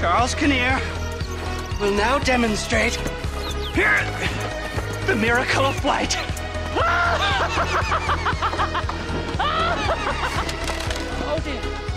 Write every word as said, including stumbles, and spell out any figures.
Charles Kinnear will now demonstrate here the miracle of flight. Oh dear.